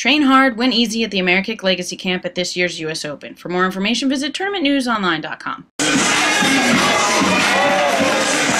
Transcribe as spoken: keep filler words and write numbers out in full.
Train hard, win easy at the Amerikick Legacy Camp at this year's U S Open. For more information, visit tournament news online dot com.